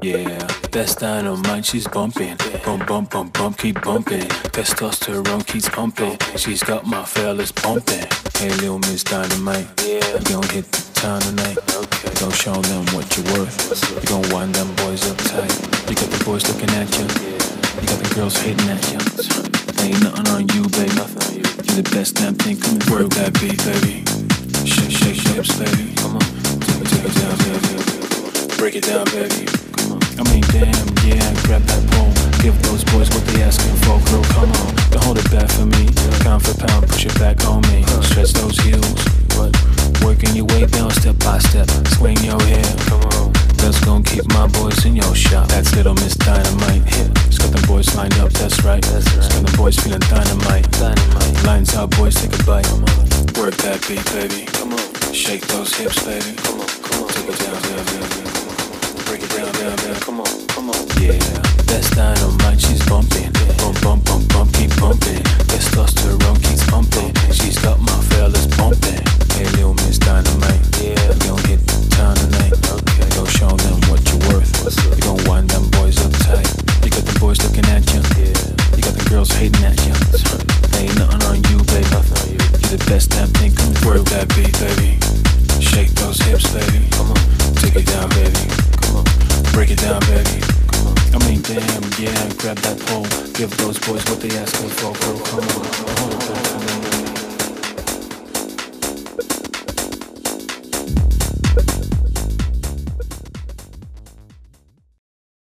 Yeah, that's dynamite, she's bumping. Bump, bump, bump, bump, keep bumping. Testosterone keeps pumping. She's got my fellas pumping. Hey, little Miss Dynamite, you gon' hit the town tonight. Don't show them what you're worth. You gon' wind them boys up tight. You got the boys looking at you. You got the girls hating at you. Ain't nothing on you, baby. You're the best damn thing coming. Work that beat, baby. Shake, shake, hips, baby. Come on, take it down, baby. Break it down, baby. I mean, damn, yeah, grab that pole. Give those boys what they asking for, girl, come on. Don't hold it back for me. Pound for pound, push it back on me. Stretch those heels, what? Working your way down step by step. Swing your hair, come on. That's gonna keep my boys in your shop. That's little Miss Dynamite. It's got them boys lined up, that's right. It's got them boys feeling dynamite. Lines out, boys, take a bite. Work that beat, baby. Come on. Shake those hips, baby. Come on, come on. Take it down, baby. Break it down, down, down. Come on, come on. Yeah, that's dynamite. She's bumping. Bump, bump, bump, bump, keep bumping. Testosterone keeps pumping. She's got my fellas pumping. Hey, little Miss Dynamite. Yeah, you gon' hit the town tonight. Okay, go show them what you're worth. You gon' wind them boys up tight. You got the boys looking at you. You got the girls hating at you. Ain't nothing on you, baby. You're the best damn thing coming. Work that beat, baby. Shake those hips, baby. Come on, take it down, baby. Come on, break it down, baby. Come on. I mean, damn, yeah, grab that pole. Give those boys what they asking for, girl. Come on, hold it back for me.